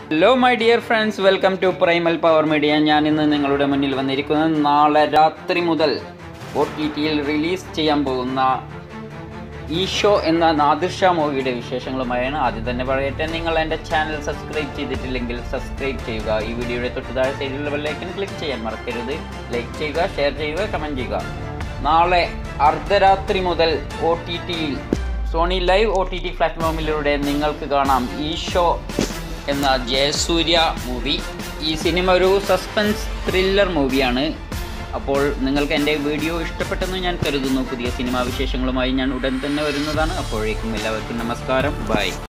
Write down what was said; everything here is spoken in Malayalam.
Hello my dear friends, welcome to primal power media. ഞാൻ ഇന്ന് നിങ്ങളുടെ മുന്നിൽ വന്നിരിക്കുന്നത് നാളെ രാത്രി മുതൽ OTTയിൽ റിലീസ് ചെയ്യാൻ പോകുന്ന ഈശോ എന്ന നാദിർ ഷാ മൂവിയുടെ വിശേഷങ്ങളുമായാണ്. ആദ്യം തന്നെ പറയട്ടെ, നിങ്ങൾ എൻ്റെ ചാനൽ സബ്സ്ക്രൈബ് ചെയ്തിട്ടില്ലെങ്കിൽ സബ്സ്ക്രൈബ് ചെയ്യുക. ഈ വീഡിയോയുടെ തൊട്ട് താഴെ സൈഡിലുള്ള ബെല്ലൈക്കൺ ക്ലിക്ക് ചെയ്യാൻ മറക്കരുത്. ലൈക്ക് ചെയ്യുക, ഷെയർ ചെയ്യുക, കമൻറ്റ് ചെയ്യുക. നാളെ അർദ്ധരാത്രി മുതൽ OTTയിൽ സോണി ലൈവ് OTT പ്ലാറ്റ്ഫോമിലൂടെ നിങ്ങൾക്ക് കാണാം ഈശോ എന്ന ജയസൂര്യ മൂവി. ഈ സിനിമ ഒരു സസ്പെൻസ് ത്രില്ലർ മൂവിയാണ്. അപ്പോൾ നിങ്ങൾക്ക് എൻ്റെ വീഡിയോ ഇഷ്ടപ്പെട്ടെന്ന് ഞാൻ കരുതുന്നു. പുതിയ സിനിമാ വിശേഷങ്ങളുമായി ഞാൻ ഉടൻ തന്നെ വരുന്നതാണ്. അപ്പോഴേക്കും എല്ലാവർക്കും നമസ്കാരം, ബൈ.